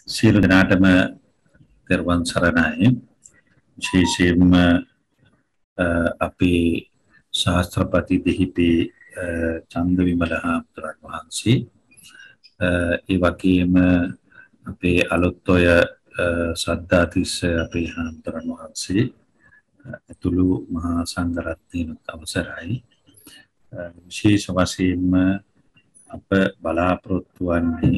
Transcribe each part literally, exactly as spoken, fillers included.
සියලු දෙනාටම දරුවන් සරණයි. විශේෂයෙන්ම අපේ ශාස්ත්‍රපති දෙහිපේ චන්දවිමල හාමුදුරන් වහන්සේ ඒ වගේම අපේ අලුත් ඔය සද්ධාතිස්ස අපේ හාමුදුරන් වහන්සේ ඇතුළු මහා සංඝරත්නයත් අවසරයි. විශේෂ වශයෙන්ම අප බලාපොරොත්තු වන්නේ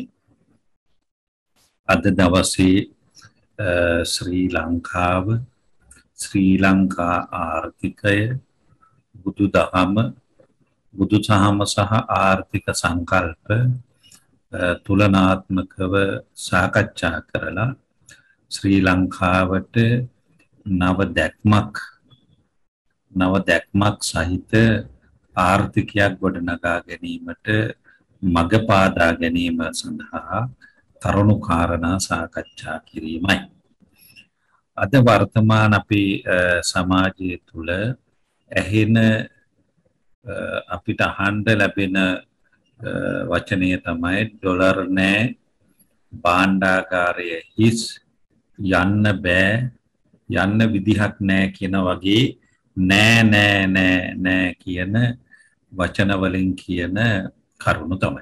අද දවසේ ශ්‍රී ලංකාව ශ්‍රී ලංකා ආර්ථිකය බුදු දහම බුදු දහම සහ ආර්ථික සංකල්ප තුලනාත්මකව සාකච්ඡා කරලා ශ්‍රී ලංකාවට නව දැක්මක් නව දැක්මක් සහිත ආර්ථිකයක් ගොඩනගා ගැනීමට මඟ පාදා ගැනීම සඳහා කරුණු කාරණා සාකච්ඡා කිරීමයි. අද වර්තමාන අපේ සමාජය තුළ ඇහෙන අපිට අහන්න ලැබෙන වචනය තමයි ඩොලර් නෑ, භාණ්ඩාගාරය හිස්, යන්න බෑ, යන්න විදිහක් නෑ කියන වගේ නෑ නෑ නෑ නෑ කියන වචන වලින් කියන කරුණු තමයි.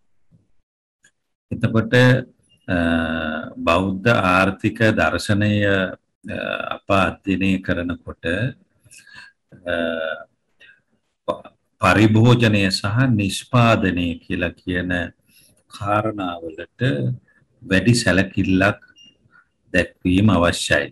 එතකොට බෞද්ධ ආර්ථික දර්ශනය අප අධ්‍යයනය කරනකොට පරිභෝජනය සහ නිෂ්පාදනය කියලා කියන කාරණාවලට වැඩි සැලකිල්ලක් දැක්වීම අවශ්‍යයි.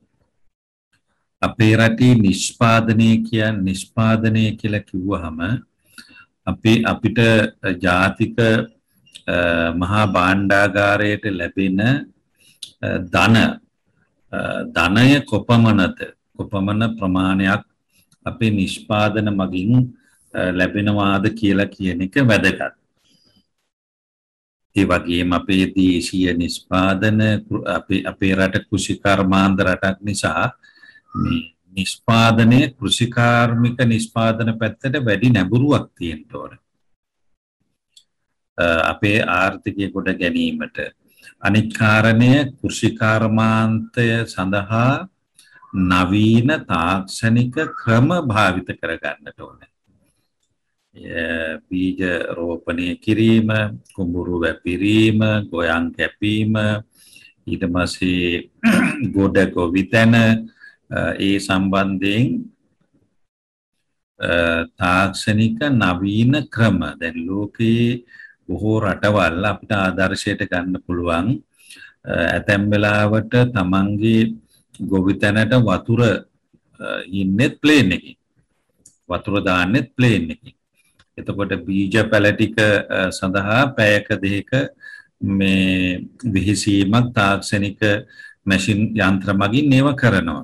අපේ රටේ නිෂ්පාදනය කියන නිෂ්පාදනය කියලා කිව්වහම අපි අපිට ජාතික මහා භාණ්ඩාගාරයට ලැබෙන ධන ධනය කොපමණද කොපමණ ප්‍රමාණයක් අපේ නිෂ්පාදන මගින් ලැබෙනවාද කියලා කියන එක වැදගත්. ඒ වගේම අපේ දේශීය නිෂ්පාදන අපේ අපේ රට කෘෂිකර්මාන්ත රටක් නිසා මේ නිෂ්පාදනයේ කෘෂිකාර්මික නිෂ්පාදන පැත්තට වැඩි නැඹුරුවක් තියෙන්න ඕනේ. අපේ ආර්ථිකය කොට ගැනීමට අනිත් කාරණය කෘෂිකර්මාන්තය සඳහා නවීන තාක්ෂණික ක්‍රම භාවිත කරගන්නට ඕනේ. බීජ රෝපණය කිරීම, කුඹුරු වැපිරීම, ගොයන් කැපීම, ඊට පස්සේ ගොඩ ගොවිතැන ඒ සම්බන්ධයෙන් තාක්ෂණික නවීන ක්‍රම දැන් ලෝකයේ බොහෝ රටවල් අපිට ආදර්ශයට ගන්න පුළුවන්. ඇතැම් වෙලාවට තමන්ගේ ගොවිතැනට වතුර ඉන්නෙත් ප්ලේන් එකකින්. වතුර දාන්නෙත් ප්ලේන් එකකින්. එතකොට බීජ පැල ටික සඳහා පැයක දෙක මේ විහිසීමක් තාක්ෂණික මැෂින් යන්ත්‍ර මගින් ඒව කරනවා.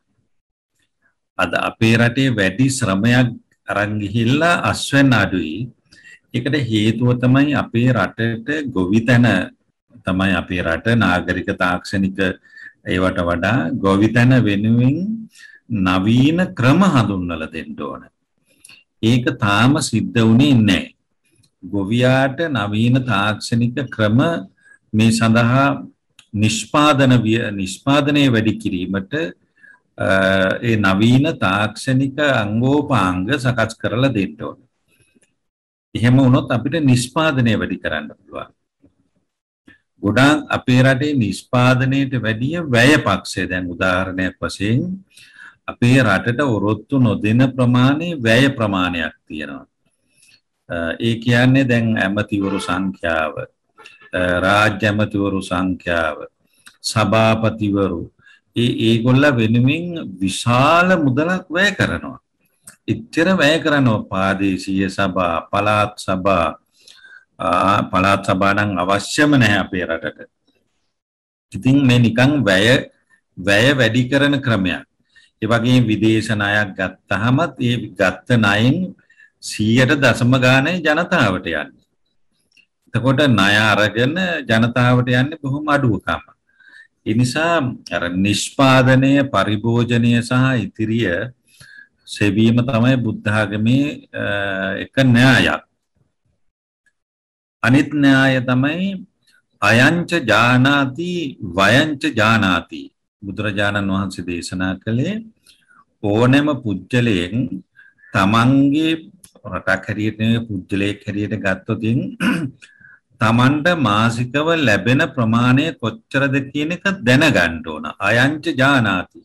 අද අපේ රටේ වැඩි ශ්‍රමයක් අරන් ගිහිල්ලා අස්වැන්න අඩුයි. ඒකට හේතුව තමයි අපේ රටට ගොවිතැන තමයි අපේ රට නාගරික තාක්ෂණික ඒවට වඩා ගොවිතැන වෙනුවෙන් නවීන ක්‍රම හඳුන්වලා දෙන්න ඕන. ඒක තාම සිද්ධ වුණේ නැහැ. ගොවියාට නවීන තාක්ෂණික ක්‍රම මේ සඳහා නිෂ්පාදන නිෂ්පාදනය වැඩි කිරීමට ඒ නවීන තාක්ෂණික අංගෝපාංග සකස් කරලා දෙන්න ඕන. එහෙම වුණොත් අපිට නිෂ්පාදනය වැඩි කරන්න පුළුවන්. ගොඩාක් අපේ රටේ නිෂ්පාදනයට වැඩිය වැය පක්ෂය දැන් උදාහරණයක් වශයෙන් අපේ රටට ඔරොත්තු නොදෙන ප්‍රමාණය වැය ප්‍රමාණයක් තියෙනවා. ඒ කියන්නේ දැන් ඇමතිවරු සංඛ්‍යාව, රාජ්‍ය ඇමතිවරු සංඛ්‍යාව, සභාපතිවරු ඒ ඒගොල්ල වෙනුවෙන් විශාල මුදලක් වැය කරනවා. ඉච්චර වැය කරනවා ප්‍රාදේශීය සභා, පළාත් සභා, පළාත් සභා නම් අවශ්‍යම නැහැ අපේ රටට. ඉතින් මේ නිකන් වැය වැය වැඩි කරන ක්‍රමයක්. ඒ වගේම විදේශ ණයක් ගත්තහමත් ඒ ගත්ත ණයෙන් සියයට දශම ගානේ ජනතාවට යන්නේ. එතකොට ණය අරගෙන ජනතාවට යන්නේ බොහොම අඩුවකම. ඒ නිසා අර නිෂ්පාදනය, පරිභෝජනය සහ ඉතිරිය සෙවීම තමයි බුද්ධ ආගමේ එක න්‍යායක්. අනිත් න්‍යාය තමයි අයංච ජානාති වයංච ජානාති බුදුරජාණන් වහන්සේ දේශනා කළේ ඕනෑම පුජ්‍යලයෙන් තමන්ගේ රටක් හැටියට පුජ්‍යලයක් හැටියට ගත්තොත් තමන්ට මාසිකව ලැබෙන ප්‍රමාණය කොච්චරද කියන එක දැනගන්න ඕන. අයංච ජානාති.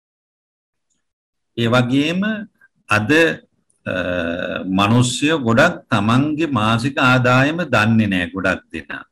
ඒ වගේම අද මිනිස්සු ගොඩක් තමන්ගේ මාසික ආදායම දන්නේ නැහැ ගොඩක් දෙනා.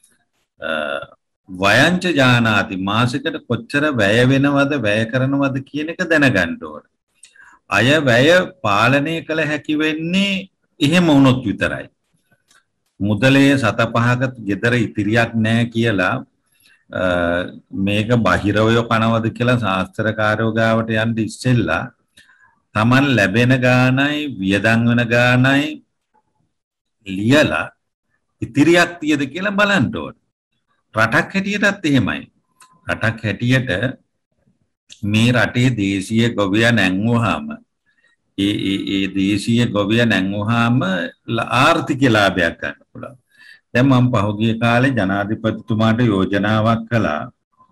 වයංච ජානාති මාසිකට කොච්චර වැය වෙනවද වැය කරනවද කියන එක දැනගන්න ඕන. අය වැය පාලනය කළ හැකි වෙන්නේ එහෙම වුණොත් විතරයි. මුදලේ සත පහක ගෙදර ඉතිරියක් නැහැ කියලා මේක බහිරවය කනවද කියලා ශාස්ත්‍රකාරයෝ ගාවට යන්න ඉස්සෙල්ලා තමන් ලැබෙන ගානයි වියදම් වෙන ගානයි ලියලා ඉතිරියක් තියද කියලා බලන්න ඕන. රටක් හැටියටත් එහෙමයි. රටක් හැටියට මේ රටේ දේශීය ගොවියා නැංගුවාම ඒ ඒ ඒ දේශීය ගොවියා නැංගුවාම ආර්ථික ලාභයක් ගන්න පුළුවන්. දැන් මම පහුගිය කාලේ ජනාධිපතිතුමාට යෝජනාවක් කළා.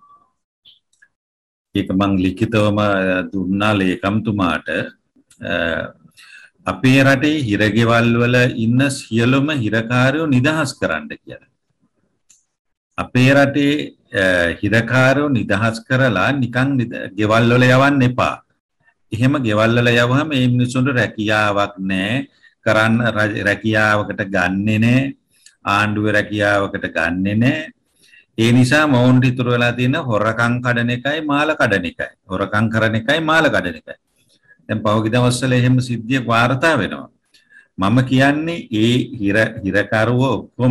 ඒක මං ලිඛිතවම දුන්නා ලේකම්තුමාට අපේ රටේ හිරගෙවල් වල ඉන්න සියලුම හිරකාරයෝ නිදහස් කරන්න කියලා. අපේ රටේ හිරකාරයෝ නිදහස් කරලා නිකන් ගෙවල් වල යවන්න එපා. එහෙම ගෙවල් වල යවහම මේ මිනිස්සුන්ට රැකියාවක් නැහැ. කරන්න රැකියාවකට ගන්නෙ නැහැ. ආණ්ඩුවේ රැකියාවකට ගන්නෙ නැහැ. ඒ නිසා මොවුන්ට ඉතුරු වෙලා තියෙන හොරකම් කඩන එකයි මාළ කඩන එකයි. හොරකම් කරන එකයි මාළ කඩන එකයි. දැන් පහුගිය දවස්වල එහෙම සිද්ධියක් වාර්තා වෙනවා. මම කියන්නේ ඒ හිර හිරකරුවෝ ඔක්කොම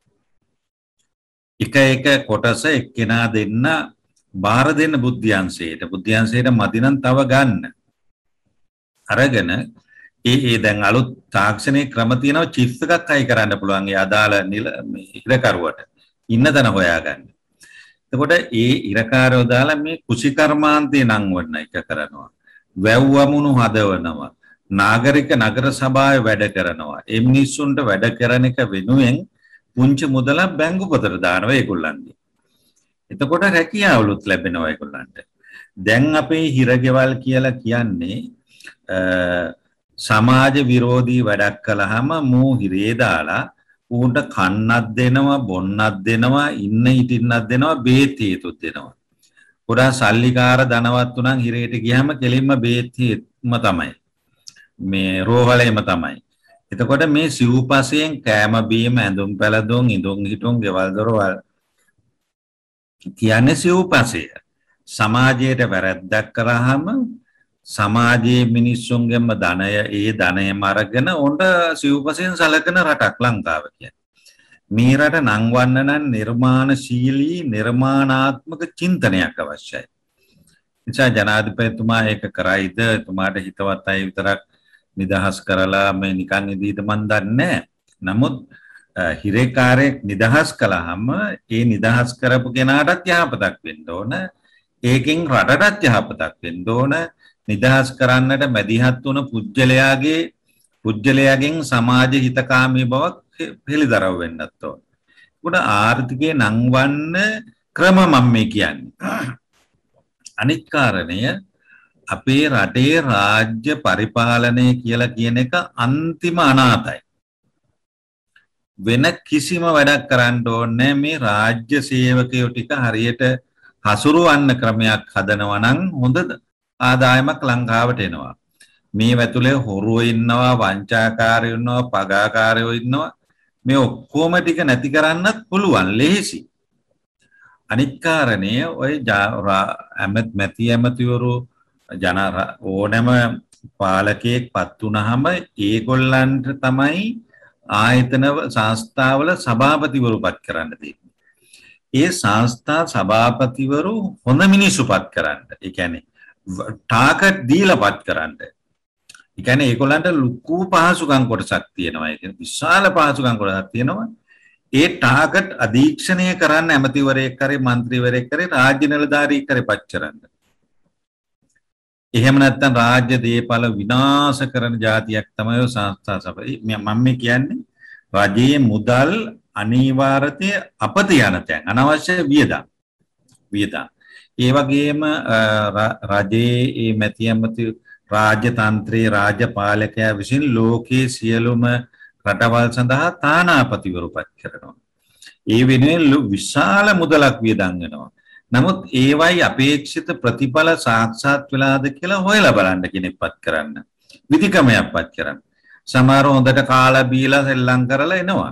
එක එක කොටස එක්කෙනා දෙන්න බාර දෙන්න බුද්ධ්‍යංශයට. බුද්ධ්‍යංශයට මදි නම් තව ගන්න. අරගෙන ඒ ඒ දැන් අලුත් තාක්ෂණික ක්‍රම තියෙනවා චිප්ස් එකක් අය කරන්න පුළුවන් ඒ අදාළ හිරකරුවට. ඉන්න තැන හොයාගන්න. එතකොට ඒ ඉරකාරයෝ දාලා මේ කුෂිකර්මාන්තේ නම් වන්න එක කරනවා. වැව්වමුණු හදවනවා. නාගරික නගර සභාවේ වැඩ කරනවා. ඒ මිනිස්සුන්ට වැඩ කරන එක වෙනුවෙන් පුංචි මුදලක් බැංකු පොතට දානවා ඒගොල්ලන්ගේ. එතකොට රැකියාවලුත් ලැබෙනවා ඒගොල්ලන්ට. දැන් අපේ හිරගෙවල් කියලා කියන්නේ සමාජ විරෝධී වැඩක් කළාම මූ හිරේ දාලා ඌන්ට කන්නක් දෙනවා බොන්නක් දෙනවා ඉන්න හිටින්නක් දෙනවා බේත් හේතුත් දෙනවා. ගොඩාක් සල්ලිකාර ධනවත් උනන් හිරේට ගියාම කෙලින්ම බේත් හේතුම තමයි. මේ රෝහලේම තමයි. එතකොට මේ සිව්පසයෙන් කෑම බීම ඇඳුම් පැළඳුම් ඉඳුම් හිටුම් ගෙවල් දොරවල් කියන්නේ සිව්පසය. සමාජයට වැරැද්දක් කරාම සමාජයේ මිනිස්සුන්ගෙන්ම ධනය ඒ ධනයම අරගෙන උන්ට සිව්පසයෙන් සලකන රටක් ලංකාව කියන්නේ. මේ රට නංවන්න නම් නිර්මාණශීලී නිර්මාණාත්මක චින්තනයක් අවශ්‍යයි. නිසා ජනාධිපතිතුමා ඒක කරයිද එතුමාට හිතවත් අය විතරක් නිදහස් කරලා මේ නිකන් ඉදීද මන් දන්නේ නැහැ. නමුත් හිරේකාරයෙක් නිදහස් කළාම ඒ නිදහස් කරපු කෙනාටත් යහපතක් වෙන්න ඕන. ඒකෙන් රටටත් යහපතක් වෙන්න ඕන. නිදහස් කරන්නට මැදිහත් වුණ පුජ්‍යලයාගේ පුජ්‍යලයාගෙන් සමාජ හිතකාමී බවක් පිළිදරව් වෙන්නත් ඕන. උඩ ආර්ථිකේ නංවන්න ක්‍රම මම මේ කියන්නේ. අනිත් කාරණය අපේ රටේ රාජ්‍ය පරිපාලනය කියලා කියන එක අන්තිම අනාතයි. වෙන කිසිම වැඩක් කරන්න ඕනේ මේ රාජ්‍ය සේවකයෝ ටික හරියට හසුරුවන්න ක්‍රමයක් හදනවා නම් හොඳ ආදායමක් ලංකාවට එනවා. මේ වැතුලේ හොරුවෝ ඉන්නවා, වංචාකාරයෝ ඉන්නවා, පගාකාරයෝ ඉන්නවා. මේ ඔක්කොම ටික නැති කරන්නත් පුළුවන් ලේසි. අනිත් කාරණය ඔය ඇමත් මැති ඇමතිවරු ජන ඕනෑම පාලකයෙක් පත් වුණාම ඒගොල්ලන්ට තමයි ආයතන සංස්ථාවල සභාපතිවරු පත් කරන්න තියෙන්නේ. ඒ සංස්ථා සභාපතිවරු හොඳ මිනිස්සු පත් කරන්න. ඒ කියන්නේ ටාගට් දීලා පත් කරන්න. ඒ කියන්නේ ඒගොල්ලන්ට ලুকু පහසුකම් කොටසක් තියෙනවා. ඒ කියන්නේ විශාල පහසුකම් කොටසක් තියෙනවා. ඒ ටාගට් අධීක්ෂණය කරන්න ඇමතිවරයෙක් කරේ മന്ത്രിවරයෙක් කරේ රාජ්‍ය නිලධාරියෙක් කරේ පත් කරන්න. එහෙම නැත්නම් රාජ්‍ය දේපල විනාශ කරන જાතියක් තමයි සංස්ථා සභාව. මම මේ කියන්නේ රජයේ මුදල් අනිවාර්යය අපත යන තැන් අනවශ්‍ය වියදම් වියදම් ඒ වගේම රජයේ මැති ඇමති රාජ්‍යතන්ත්‍රයේ රාජපාලකයා විසින් ලෝකයේ සියලුම රටවල් සඳහා තානාපතිවරු පත් කරනවා. ඒ වෙනුවෙන් විශාල මුදලක් වියදම් වෙනවා. නමුත් ඒවයි අපේක්ෂිත ප්‍රතිඵල සාක්ෂාත් වෙලාද කියලා හොයලා බලන්න කෙනෙක් පත් කරන්න. විධිකමයක් පත් කරන්න. සමහර හොඳට කාලා බීලා සෙල්ලම් කරලා එනවා.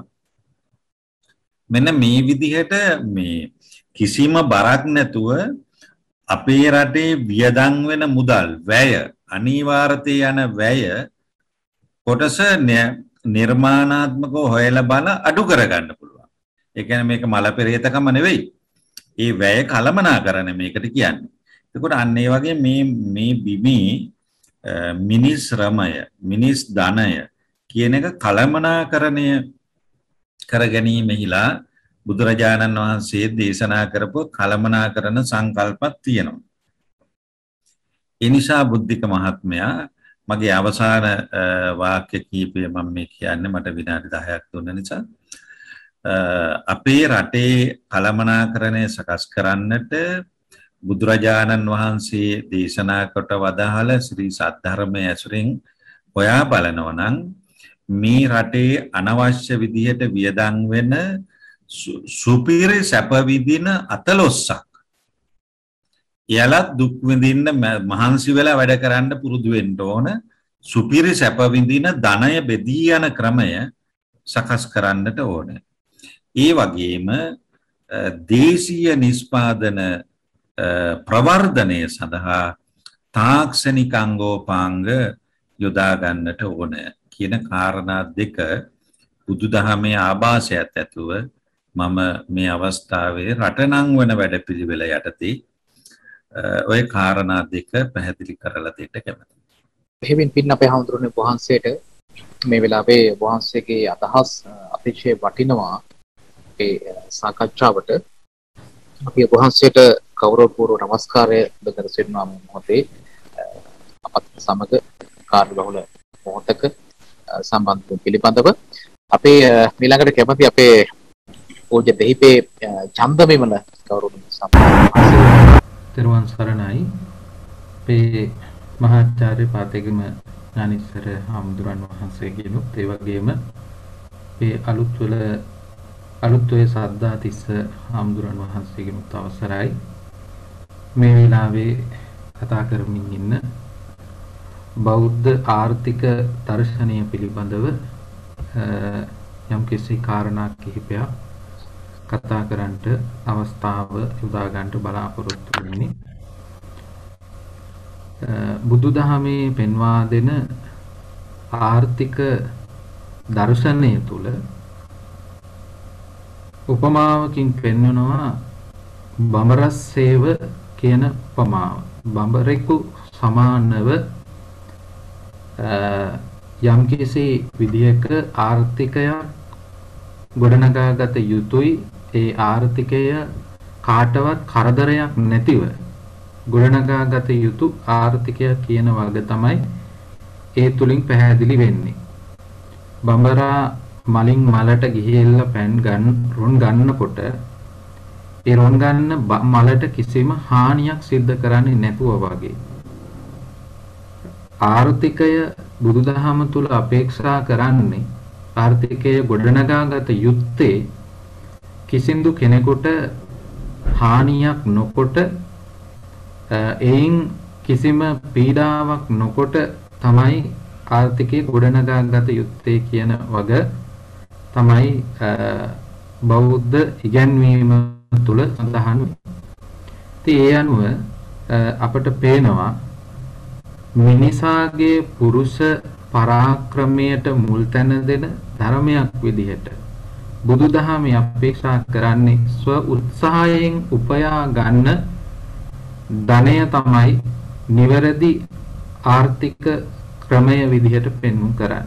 මෙන්න මේ විදිහට මේ කිසිම බරක් නැතුව අපේ රටේ වියදම් වෙන මුදල් වැය අනිවාර්යය යන වැය කොටස නිර්මාණාත්මකව හොයලා බල අඩු කරගන්න පුළුවන්. ඒ කියන්නේ මේක මල පෙරේතකම නෙවෙයි. ඒ වැය කළමනාකරන මේකට කියන්නේ. එතකොට අන්න ඒ වගේ මේ මේ බිමේ මිනිස් ශ්‍රමය, මිනිස් ධනය කියන එක කළමනාකරණය කර ගැනීමෙහිලා බුදුරජාණන් වහන්සේ දේශනා කරපු කළමනාකරන සංකල්පයක් තියෙනවා. ඒ නිසා බුද්ධික මහත්මයා මගේ අවසාන වාක්‍ය කීපය මම මේ කියන්නේ මට විනාඩි දහයක් දුන්න නිසා අපේ රටේ කළමනාකරණය සකස් කරන්නට බුදුරජාණන් වහන්සේ දේශනා කොට වදාළ ශ්‍රී සද්ධර්මයේ ඇසුරින් හොයා බලනවා නම් මේ රටේ අනවශ්‍ය විදිහට වියදම් වෙන සුපිරි සැප විඳින අතලොස්සක් එයාලා දුක් විඳින්න මහන්සි වෙලා වැඩ කරන්න පුරුදු වෙන්න ඕන සුපිරි සැප විඳින ධනය බෙදී යන ක්‍රමය සකස් කරන්නට ඕන. ඒ වගේම දේශීය නිෂ්පාදන ප්‍රවර්ධනය සඳහා තාක්ෂණික අංගෝපාංග යොදා ගන්නට ඕන කියන කාරණා දෙක බුදුදහමේ ආభాසයත් ඇතුව මම මේ අවස්ථාවේ රටනං වන වැඩපිළිවෙල යටතේ ඔය කාරණා දෙක පැහැදිලි කරලා දෙන්න කැමතියි. එහෙමින් පින්න අපේ හඳුරන්නේ වහන්සේට මේ වෙලාවේ වහන්සේගේ අදහස් අතිශය වටිනවා අපේ සාකච්ඡාවට. අපි වහන්සේට ගෞරවපූර්ව නමස්කාරය කර සිටිනවා මේ මොහොතේ අපත් සමග කාර්යබහුල මොහොතක සම්බන්ධ පිළිබඳව. අපේ ඊළඟට කැමති අපේ පූජ්‍ය දෙහිපේ චන්දවිමල ගෞරවනීය සම්මාන තෙරුවන් සරණයි. අපේ මහාචාර්ය පාතේගම ඥානිස්සර හාමුදුරන් වහන්සේගෙනුත් ඒ වගේම අපේ අලුත් වල අලුත් වේ සද්දාතිස්ස හාමුදුරන් වහන්සේගෙනුත් අවසරයි මේ වෙලාවේ කතා කරමින් ඉන්න බෞද්ධ ආර්ථික දර්ශනය පිළිබඳව යම් කිසි කාරණා කිහිපයක් කතා කරන්නට අවස්ථාව යොදා ගන්නට බලාපොරොත්තු වෙන්නේ. බුදුදහමේ පෙන්වා දෙන ආර්ථික දර්ශනය තුල උපමාවකින් පෙන්වනවා බඹරස් සේව කියන උපමාව. බඹරෙකු සමානව යම්කිසි විදියක ආර්ථිකයක් ගොඩනගාගත යුතුයි. ඒ ආර්ථිකය කාටවත් කරදරයක් නැතිව ගොඩනගාගත යුතු ආර්ථිකය කියන වර්ග තමයි ඒ තුලින් පැහැදිලි වෙන්නේ. බඹරා මලින් මලට ගිහිල්ලා පැන් ගන්න රොන් ගන්නකොට ඒ රොන් ගන්න මලට කිසිම හානියක් සිද්ධ කරන්නේ නැතුව වගේ ආර්ථිකය බුදුදහම තුල අපේක්ෂා කරන්නේ ආර්ථිකය ගොඩනගාගත යුත්තේ කිසිදු කෙනෙකුට හානියක් නොකොට එයින් කිසිම පීඩාවක් නොකොට තමයි ආර්ථිකය ගොඩනගාගත යුත්තේ කියන වග තමයි බෞද්ධ ඉගැන්වීම තුල සඳහන් වෙන්නේ. ඉතින් ඒ අනුව අපට පේනවා මිනිසාගේ පුරුෂ පරාක්‍රමයට මුල් තැන දෙන ධර්මයක් විදිහට බුදුදහමේ අපේක්ෂා කරන්නේ ස්ව උත්සාහයෙන් උපයා ගන්න ධනය තමයි නිවැරදි ආර්ථික ක්‍රමය විදිහට පෙන්වු කරන්නේ.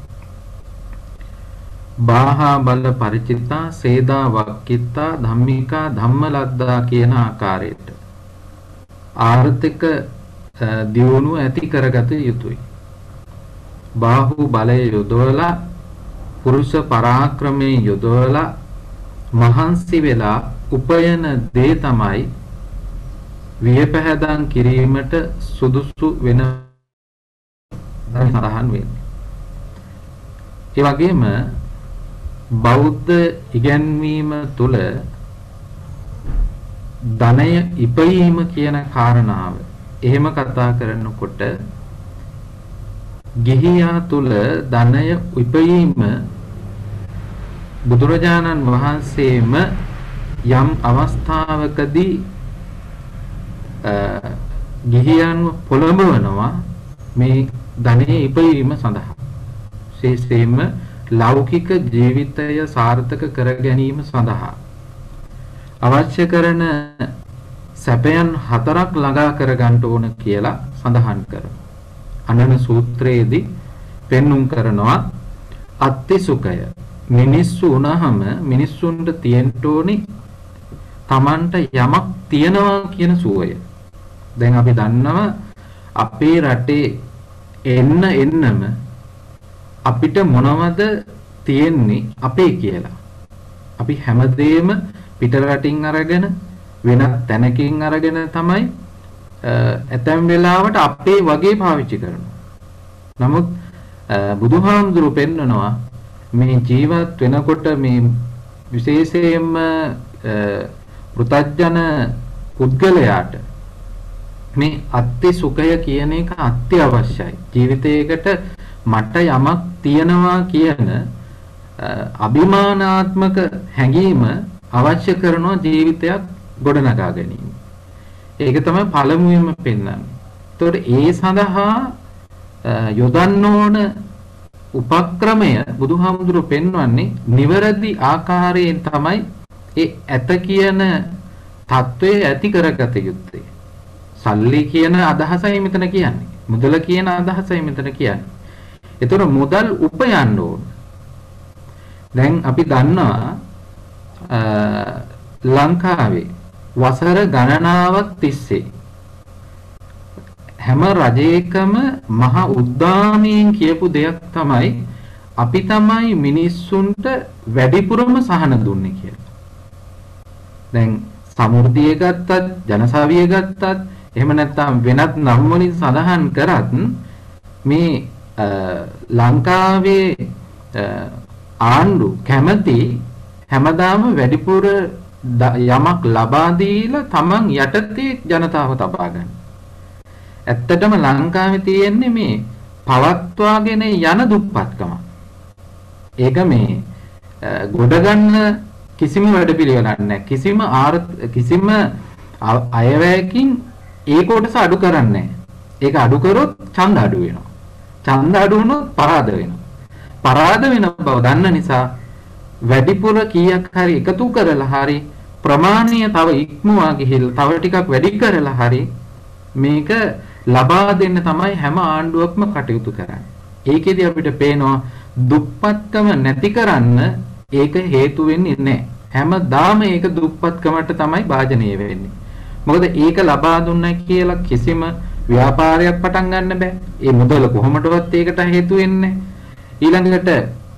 බාහා බල පරිචිතා සේදා වක්කිතා ධම්මිකා ධම්මලද්දා කියන ආකාරයට ආර්ථික දියුණුව ඇති කරගත යුතුයි. බාහු බලය යොදවලා පුරුෂ පරාක්‍රමයෙන් යොදවලා මහන්සි වෙලා උපයන දේ තමයි වියපැහැදන් කිරීමට සුදුසු වෙන සඳහන් වෙන්නේ. ඒ වගේම බෞද්ධ ඉගැන්වීම තුළ ධනය ඉපයීම කියන කාරණාව එහෙම කතා කරනකොට ගිහියා තුළ ධනය ඉපයීම බුදුරජාණන් වහන්සේම යම් අවස්ථාවකදී ගිහියන්ව පොළඹවනවා මේ ධනයේ ඉපයීම සඳහා. විශේෂයෙන්ම ලෞකික ජීවිතය සාර්ථක කර ගැනීම සඳහා අවශ්‍ය කරන සැපයන් හතරක් ළඟා කර ගන්න ඕන කියලා සඳහන් කරනවා. අනන සූත්‍රයේදී පෙන්눔 කරනවා අත්ති සුඛය. මිනිස්සු වුණාම මිනිස්සුන්ට තියෙන්න ඕනි Tamanට යමක් තියනවා කියන සුවය. දැන් අපි දන්නවා අපේ රටේ එන්න එන්නම අපිට මොනවද තියෙන්නේ අපේ කියලා. අපි හැමදේම පිට රටින් අරගෙන වෙනත් තැනකින් අරගෙන තමයි ඇතැම් වෙලාවට අපේ වගේ පාවිච්චි කරනවා. නමුත් බුදුහාමුදුරු පෙන්නනවා මේ ජීවත් වෙනකොට මේ විශේෂයෙන්ම පෘථග්ජන පුද්ගලයාට මේ අත්ති සුඛය කියන එක අත්‍යවශ්‍යයි. ජීවිතයකට මට යමක් තියනවා කියන අභිමානාත්මක හැඟීම අවශ්‍ය කරන ජීවිතයක් ගොඩනගා ගැනීම. ඒක තමයි පළමුවෙන්ම පෙන්වන්නේ. ඒතකොට ඒ සඳහා යොදන්න ඕන උපක්‍රමය බුදුහාමුදුරු පෙන්වන්නේ නිවැරදි ආකාරයෙන් තමයි ඒ ඇත කියන தત્ත්වය ඇති කරගත යුත්තේ. සල්ලි කියන අදහසයි මෙතන කියන්නේ. මුදල කියන අදහසයි මෙතන කියන්නේ. ඒතර මුදල් උපයන්න ඕන. දැන් අපි දන්නවා ලංකාවේ වසර ගණනාවක් තිස්සේ හැම රජයකම මහ උද්දාමයෙන් කියපු දෙයක් තමයි අපි තමයි මිනිස්සුන්ට වැඩිපුරම සහන දුන්නේ කියලා. දැන් සමෘද්ධිය ගත්තත් ජනසාවිය ගත්තත් එහෙම නැත්නම් වෙනත් නම් වලින් සඳහන් කරත් මේ ලංකාවේ ආණ්ඩු කැමති හැමදාම වැඩිපුර යමක් ලබා දීලා තමන් යටතේ ජනතාව තබා ගන්න. ඇත්තටම ලංකාවේ තියෙන්නේ මේ පවත්වාගෙන යන දුප්පත්කම. ඒක මේ ගොඩ ගන්න කිසිම වැඩපිළිවෙලක් නැහැ. කිසිම කිසිම අයවැයකින් ඒ කොටස අඩු කරන්නේ නැහැ. ඒක අඩු කරොත් ඡන්ද අඩු වෙනවා. ඡන්ද අඩු වුණොත් පරාද වෙනවා. පරාද වෙන බව දන්න නිසා වැඩිපුර කීයක් හරි එකතු කරලා හරි ප්‍රමාණය තව ඉක්මවා ගිහිල්ලා තව ටිකක් වැඩි කරලා හරි මේක ලබා දෙන්න තමයි හැම ආණ්ඩුවක්ම කටයුතු කරන්නේ. ඒකෙදි අපිට පේනවා දුප්පත්කම නැති කරන්න ඒක හේතු වෙන්නේ නැහැ. හැමදාම ඒක දුප්පත්කමට තමයි භාජනය වෙන්නේ. මොකද ඒක ලබා දුන්නා කියලා කිසිම ව්‍යාපාරයක් පටන් ගන්න බෑ. ඒ මුදල කොහොමදවත් ඒකට හේතු වෙන්නේ. ඊළඟට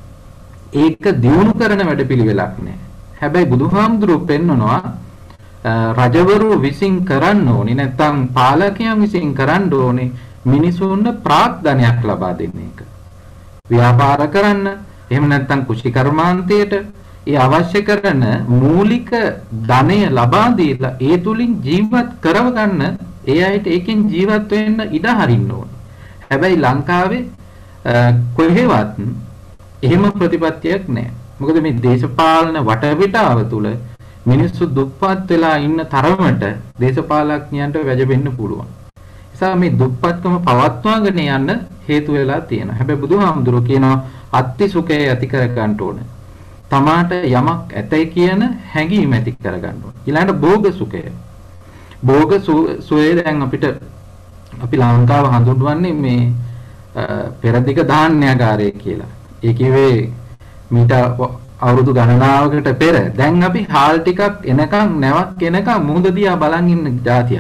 ඒක දියුණු කරන වැඩපිළිවෙලක් නෑ. හැබැයි බුදුහාමුදුරුවෝ පෙන්වනවා රජවරු විසින් කරන්න ඕනේ නැත්නම් පාලකයන් විසින් කරන්න ඕනේ මිනිසුන්ට ප්‍රාග්ධනයක් ලබා දෙන්න එක. ව්‍යාපාර කරන්න එහෙම නැත්නම් කුෂි කර්මාන්තයට ඒ අවශ්‍ය කරන මූලික ධනය ලබා දීලා ඒ තුලින් ජීවත් කරව ගන්න ඒ අයට ඒකෙන් ජීවත් වෙන්න ඉඩ හරින්න ඕනේ. හැබැයි ලංකාවේ කොහෙවත් එහෙම ප්‍රතිපත්තියක් නැහැ. මොකද මේ දේශපාලන වටපිටාව තුල මිනිස්සු දුප්පත් වෙලා ඉන්න තරමට දේශපාලඥයන්ට වැජබෙන්න පුළුවන්. ඒ නිසා මේ දුප්පත්කම පවත්වාගෙන යන්න හේතු වෙලා තියෙනවා. හැබැයි බුදුහාමුදුරුවෝ කියනවා අත්ති සුඛය ඇති කර ගන්න ඕන. තමාට යමක් ඇතයි කියන හැඟීම ඇති කර ගන්න ඕන. ඊළඟට භෝග සුඛය. භෝග සුවය දැන් අපිට අපි ලංකාව හඳුන්වන්නේ මේ පෙරදිග ධාන්‍යාගාරය කියලා. ඒ කිව්වේ මීට අවුරුදු ගණනාවකට පෙර දැන් අපි හාල් ටිකක් එනකන් නැවක් එනකන් මුහුද දිහා බලන් ඉන්න જાතියක්.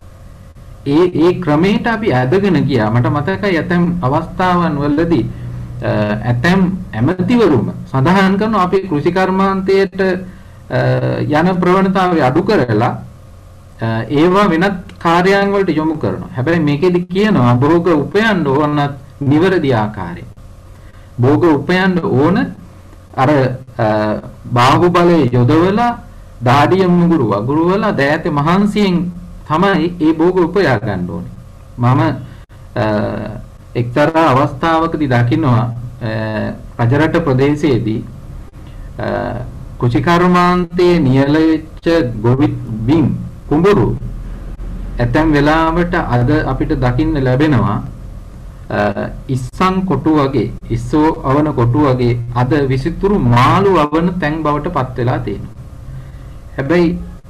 ඒ ඒ ක්‍රමයට අපි ඇදගෙන ගියා. මට මතකයි ඇතම් අවස්ථාවන් වලදී ඇතැම් ඇමතිවරුම සඳහන් කරන අපේ කෘෂි කර්මාන්තයට යන ප්‍රවණතාවය අඩු කරලා ඒවා වෙනත් කාර්යයන් වලට යොමු කරනවා. හැබැයි මේකෙදි කියනවා භෝග උපයන්න ඕනත් නිවැරදි ආකාරයෙන්. භෝග උපයන්න ඕන අර බාහුවලේ යොදවලා දාඩිය මුගුරු වගුරුවලා දෑතේ මහන්සියෙන් තමයි ඒ භෝග උපයා ගන්න ඕනේ. මම එක්තරා අවස්ථාවකදී දකින්නවා රජරට ප්‍රදේශයේදී කුචි කර්මාන්තයේ නියැලෙච්ච ගොවිත් බිම් කුඹුරු ඇතැම් වෙලාවට අද අපිට දකින්න ලැබෙනවා ඉස්සන් කොටු වගේ ඉස්සෝ අවන කොටු වගේ අද විසිතුරු මාළු අවන තැන් බවට පත් වෙලා තියෙනවා. හැබැයි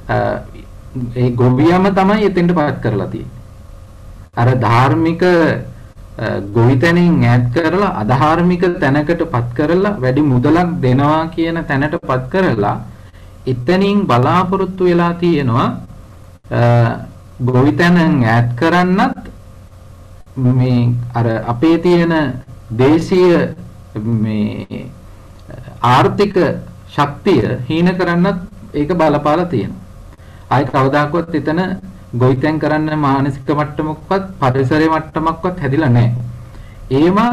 ඒ ගොවියම තමයි එතෙන්ට පත් කරලා තියෙන්නේ. අර ධාර්මික ගොවිතැනින් ඈත් කරලා අධාර්මික තැනකට පත් කරලා වැඩි මුදලක් දෙනවා කියන තැනට පත් කරලා එතනින් බලාපොරොත්තු වෙලා තියෙනවා ගොවිතැනෙන් ඈත් කරන්නත් මේ අර අපේ තියෙන දේශීය මේ ආර්ථික ශක්තිය හීන කරන්නත් ඒක බලපාලා තියෙනවා. ආයි කවදාකවත් එතන ගොවිතැන් කරන්න මානසික මට්ටමක්වත් පරිසරයේ මට්ටමක්වත් හැදිලා නැහැ. ඒවා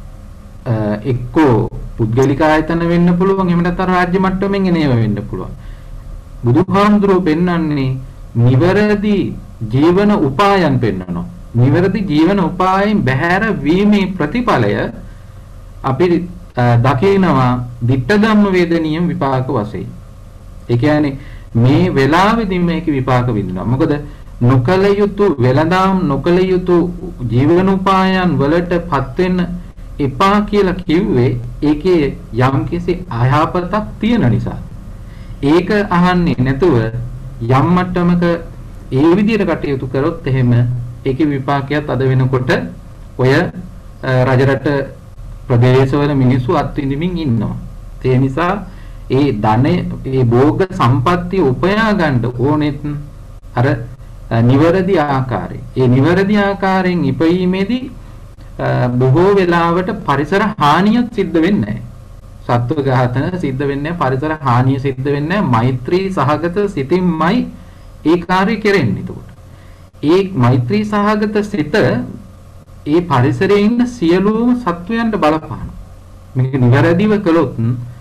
එක්කෝ පුද්ගලික ආයතන වෙන්න පුළුවන්, එහෙම නැත්නම් රාජ්‍ය මට්ටමින් එන ඒවා වෙන්න පුළුවන්. බුදුහාමුදුරුවෝ පෙන්වන්නේ නිවැරදි ජීවන උපායන් පෙන්වනවා. නිවැරදි ජීවන උපායන් බැහැර වීමේ ප්‍රතිඵලය අපි දකිනවා ditta ධම්ම වේදනීය විපාක වශයෙන්. ඒ කියන්නේ මේ වෙලාවේදී මේක විපාක විඳිනවා. මොකද නොකල යුතු වෙලඳාම් නොකල යුතු ජීවන උපායන් වලටපත් වෙන්න එපා කියලා කිව්වේ ඒකේ යම්කිසි අයහපතක් තියෙන නිසා. ඒක අහන්නේ නැතුව යම් මට්ටමක ඒ විදිහට කටයුතු කරොත් එහෙම ඒකේ විපාකයක් අද වෙනකොට ඔය රජරට ප්‍රදේශවල මිනිස්සු අත්විඳින්මින් ඉන්නවා. ඒ නිසා ඒ ධනෙ ඒ භෝග සම්පත්තිය උපයා ගන්න ඕනෙත් අර නිවැරදි ආකාරයෙන්. ඒ නිවැරදි ආකාරයෙන් ඉපීමේදී බොහෝ වෙලාවට පරිසර හානියක් සිද්ධ වෙන්නේ නැහැ. සත්ව ඝාතන සිද්ධ වෙන්නේ නැහැ, පරිසර හානිය සිද්ධ වෙන්නේ නැහැ. මෛත්‍රී සහගත සිතින්මයි ඒ කාර්ය කෙරෙන්නේ. එතකොට ඒ මෛත්‍රී සහගත සිත ඒ පරිසරයේ ඉන්න සියලුම සත්වයන්ට බලපානවා. මේක නිවැරදිව කළොත්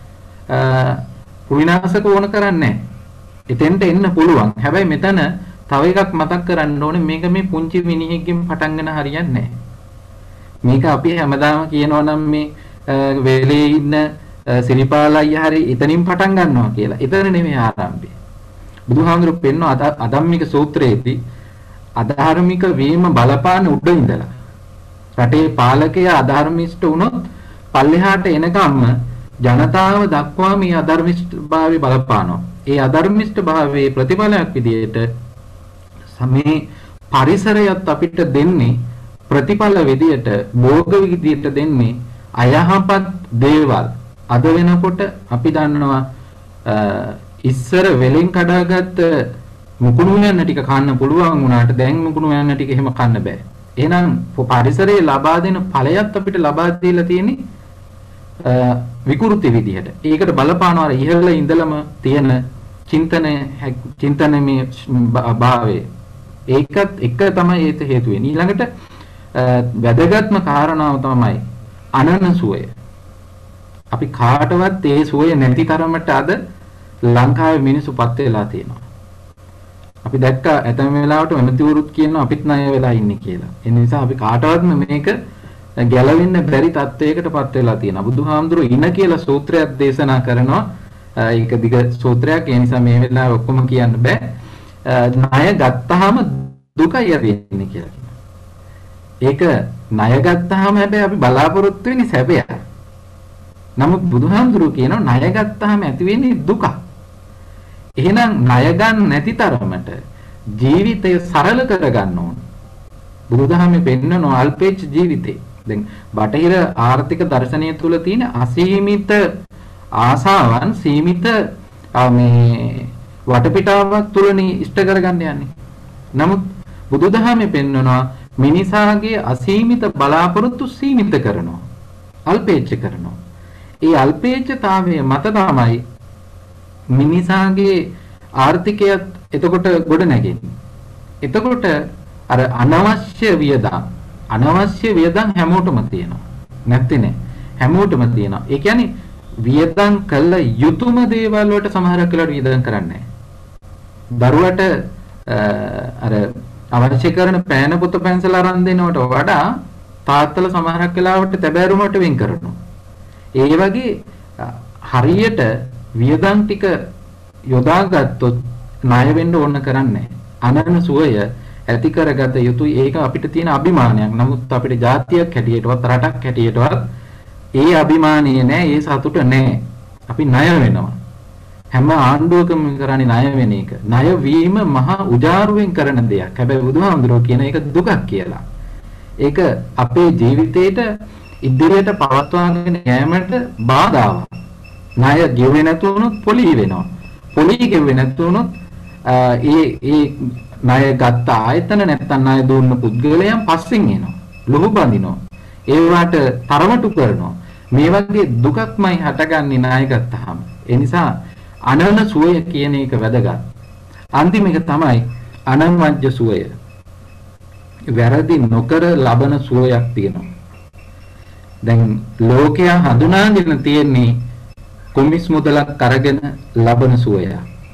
විනාශක ඕන කරන්නේ නැහැ. එතෙන්ට එන්න පුළුවන්. හැබැයි මෙතන තව එකක් මතක් කරන්න ඕනේ, මේක මේ පුංචි මිනිහෙක්ගෙන් පටන් ගන්න හරියන්නේ නැහැ. මේක අපි හැමදාම කියනවා නම් මේ වේලේ ඉන්න සිරිපාල අයියා හරි එතනින් පටන් ගන්නවා කියලා. එතන නෙමෙයි ආරම්භය. බුදුහාමුදුරුවෝ පෙන්වන අධම්මික සූත්‍රයේදී අධාර්මික වීම බලපාන උඩ ඉඳලා රටේ පාලකයා අධර්මිෂ්ඨ වුණොත් පල්ලෙහාට එනකම්ම ජනතාව දක්වා මේ අධර්මිෂ්ඨ භාවය බලපානවා. ඒ අධර්මිෂ්ඨ භාවයේ ප්‍රතිඵලයක් විදිහට මේ පරිසරයත් අපිට දෙන්නේ ප්‍රතිඵල විදිහට භෝග විදිහට දෙන්නේ අයහපත් දේවල්. අද වෙනකොට අපි දන්නවා ඉස්සර වෙලෙන් කඩාගත් මුකුණු යන ටික කන්න පුළුවන් වුණාට දැන් මුකුණු යන ටික එහෙම කන්න බෑ. එහෙනම් පරිසරයේ ලබා දෙන ඵලයත් අපිට ලබා දීලා තියෙන්නේ විකෘති විදිහට. ඒකට බලපානවා අර ඉහළ ඉඳලම තියෙන චින්තන චින්තනමේ භාවය. ඒකත් එක තමයි ඒත් හේතු වෙන්නේ. ඊළඟට වැදගත්ම කාරණාව තමයි අනනසුවය. අපි කාටවත් ඒ සුවය නැති තරමට අද ලංකාවේ මිනිස්සුපත් වෙලා තියෙනවා. අපි දැක්කා ඇතැම් වෙලාවට එමෙතිවරුත් කියනවා අපිත් ණය වෙලා ඉන්නේ කියලා. ඒ නිසා අපි කාටවත්ම මේක ගැලවෙන්න බැරි තත්වයකටපත් වෙලා තියෙනවා. බුදුහාමුදුරුවෝ ඉන කියලා සූත්‍රයක් දේශනා කරනවා. ඒක දිග සූත්‍රයක්. ඒ නිසා මේ වෙලාවේ ඔක්කොම කියන්න බෑ. ණය ගත්තාම දුකයි ඇතිවෙන්නේ කියලා කියනවා. ඒක ණය ගත්තාම හැබැයි අපි බලාපොරොත්තු වෙන්නේ සැපයක්. නමුත් බුදුහාමුදුරුවෝ කියනවා ණය ගත්තාම ඇති වෙන්නේ දුකක්. එහෙනම් ණය ගන්න නැති තරමට ජීවිතය සරල කරගන්න ඕන. බුදුදහමේ පෙන්වන අල්පේච්ඡ ජීවිතේ. දැන් බටහිර ආර්ථික දර්ශනය තුල තියෙන අසීමිත ආසාවන් සීමිත මේ වටපිටාවක් තුලනේ ඉෂ්ට කරගන්න යන්නේ. නමුත් බුදුදහමේ පෙන්වනවා මිනිසාගේ අසීමිත බලාපොරොත්තු සීමිත කරනවා. අල්පේච්ඡ කරනවා. ඒ අල්පේච්ඡතාවය මත තමයි මිනිසාගේ ආර්ථිකයත් එතකොට ගොඩ නැගෙන්නේ. එතකොට අර අනවශ්‍ය වියදම් අනවශ්‍ය වියදම් හැමෝටම තියෙනවා. නැත්තේ නෑ. හැමෝටම තියෙනවා. ඒ කියන්නේ වියදම් කළ යුතුම දේවල් වලට සමහරක් වෙලාවට වියදම් කරන්නේ නෑ. දරුවට අර අවශ්‍ය කරන පෑන පොත පැන්සල් අරන් දෙනවට වඩා තාත්තලා සමහරක් වෙලාවට තැබෑරුමට වෙන් කරනවා. ඒ වගේ හරියට වියදම් ටික යොදාගත්තොත් ණය වෙන්න ඕන කරන්නේ අනන සුවය ඇති කරගත යුතුයි. ඒක අපිට තියෙන අභිමානයක්. නමුත් අපිට ජාතියක් හැටියටවත් රටක් හැටියටවත් ඒ අභිමානිය නෑ, ඒ සතුට නෑ. අපි ණය වෙනවා. හැම ආණ්ඩුවකම කරන්නේ ණය වෙන එක. ණය වීම මහා උජාරුවෙන් කරන දෙයක්. හැබැයි බුදුහාමුදුරුවෝ කියන එක දුකක් කියලා. ඒක අපේ ජීවිතේට ඉදිරියට පවත්වාගෙන යෑමට බාධාවක්. ණය ගෙවෙන්නේ නැතු වුණොත් පොලී වෙනවා. පොලී ගෙවෙන්නේ නැතු වුණොත් ඒ ඒ ණය ගත්ත ආයතන නැත්තම් ණය දුන්න පුද්ගලයන් පස්සෙන් එනවා. ලොහු බඳිනවා. ඒවට තරමටු කරනවා. මේ වගේ දුකක්මයි හටගන්නේ ණය ගත්තාම. ඒ නිසා අනන සුවය කියන එක වැදගත්. අන්තිම එක තමයි අනන්වජ්‍ය සුවය. වැරදි නොකර ලබන සුවයක් තියෙනවා. දැන් ලෝකයා හඳුනාගෙන තියෙන්නේ කොමිස් මුදලක් අරගෙන ලබන සුවය.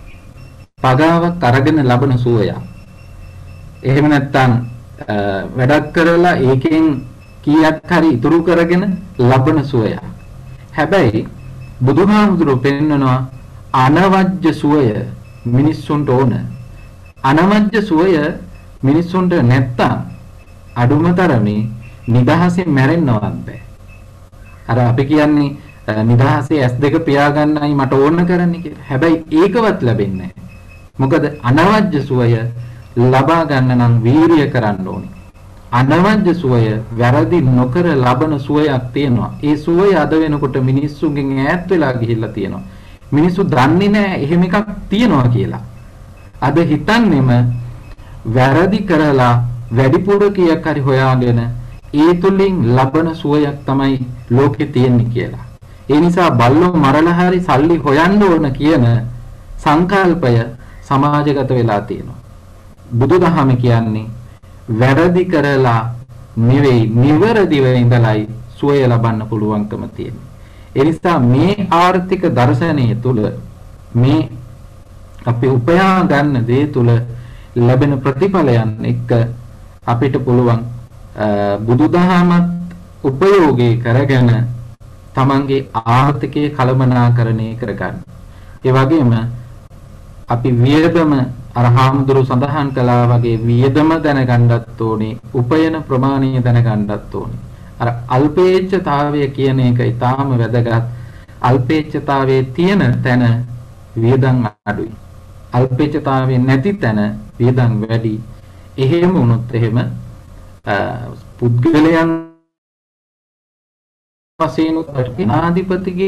පගාවක් අරගෙන ලබන සුවය. එහෙම නැත්නම් වැඩක් කරලා ඒකෙන් කීයක් හරි ඉතුරු කරගෙන ලබන සුවය. හැබැයි බුදුහාමුදුරුවෝ පෙන්වනවා අනවජ්‍ය සුවය මිනිස්සුන්ට ඕන. අනවජ්‍ය සුවය මිනිස්සුන්ට නැත්තම් අඩුම තරමේ නිදහසෙන් මැරෙන්නවත් බෑ. අර අපි කියන්නේ නිදහසේ ඇස් දෙක පියාගන්නයි මට ඕන කරන්නේ කියලා. හැබැයි ඒකවත් ලැබෙන්නේ නැහැ. මොකද අනවජ්‍ය සුවය ලබා ගන්න නම් වීරිය කරන්න ඕනේ. අනවජ්‍ය සුවය වැරදි නොකර ලබන සුවයක් තියෙනවා. ඒ සුවය අද වෙනකොට මිනිස්සුන්ගෙන් ඈත් වෙලා ගිහිල්ලා තියෙනවා. මිනිස්සු දන්නේ නැහැ එහෙම එකක් තියෙනවා කියලා. අද හිතන්නේම වැරදි කරලා වැඩිපුර කීයක් හරි හොයාගෙන ඒ තුලින් ලබන සුවයක් තමයි ලෝකේ තියෙන්නේ කියලා. ඒ නිසා බල්ලෝ මරලා හරි සල්ලි හොයන්න ඕන කියන සංකල්පය සමාජගත වෙලා තියෙනවා. බුදුදහම කියන්නේ වැරදි කරලා නෙවෙයි නිවැරදිව ඉඳලයි සුවය ලබන්න පුළුවන්කම තියෙන්නේ. ඒ නිසා මේ ආර්ථික දර්ශනය තුල මේ අපි උපයා ගන්න දේ තුල ලැබෙන ප්‍රතිඵලයන් එක්ක අපිට පුළුවන් බුදුදහමත් උපයෝගී කරගෙන තමන්ගේ ආර්ථිකය කළමනාකරණය කරගන්න. ඒ වගේම අපි වියදම අර හාමුදුරු සඳහන් කළා වගේ වියදම දැනගන්නත් ඕනේ, උපයන ප්‍රමාණය දැනගන්නත් ඕනේ. අර අල්පේච්ඡතාවය කියන එක ඊටාම වැදගත්. අල්පේච්ඡතාවයේ තියෙන තැන වියදම් අඩුයි. අල්පේච්ඡතාවයේ නැති තැන වියදම් වැඩි. එහෙම වුණොත් එහෙම පුද්ගලයන් වශයෙන් ආධිපතිගේ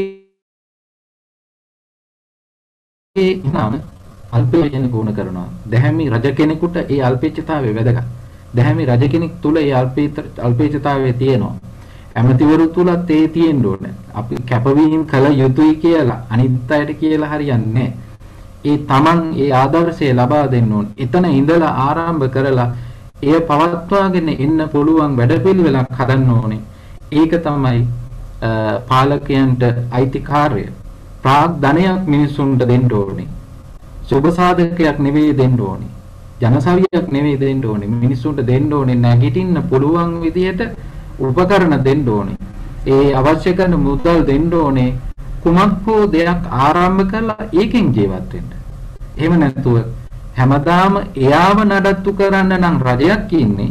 ඉනාම අල්පේච්ඡතාවය ගුණ කරනවා. දැහැමි රජ කෙනෙකුට ඒ අල්පේච්ඡතාවය වැදගත්. දැහැමි රජ කෙනෙක් තුල ඒ අල්පේච්ඡතාවය තියෙනවා. ඇමතිවරු තුලත් ඒ තියෙන්න ඕනේ. අපි කැපවීම කළ යුතුයි කියලා අනිත් අයට කියලා හරියන්නේ නැහැ. ඒ තමන් ඒ ආදර්ශය ලබා දෙන්න ඕනේ. එතන ඉඳලා ආරම්භ කරලා එය පවත්වාගෙන එන්න පුළුවන් වැඩපිළිවෙලක් හදන්න ඕනේ. ඒක තමයි පාලකයන්ට අයිති කාර්යය. ප්‍රාග් ධනයක් මිනිසුන්ට දෙන්න ඕනේ. සුබ සාධකයක් නෙවෙයි දෙන්න ඕනේ. ජනසවියක් නෙවෙයි දෙන්න ඕනේ. මිනිසුන්ට දෙන්න ඕනේ නැගිටින්න පුළුවන් විදියට උපකරණ දෙන්න ඕනේ. ඒ අවශ්‍ය කරන මුදල් දෙන්න ඕනේ. කුමක් හෝ දෙයක් ආරම්භ කරලා ඒකෙන් ජීවත් වෙන්න. එහෙම නැතුව හැමදාම එයාව නඩත්තු කරන්න නම් රජයක් ඉන්නේ.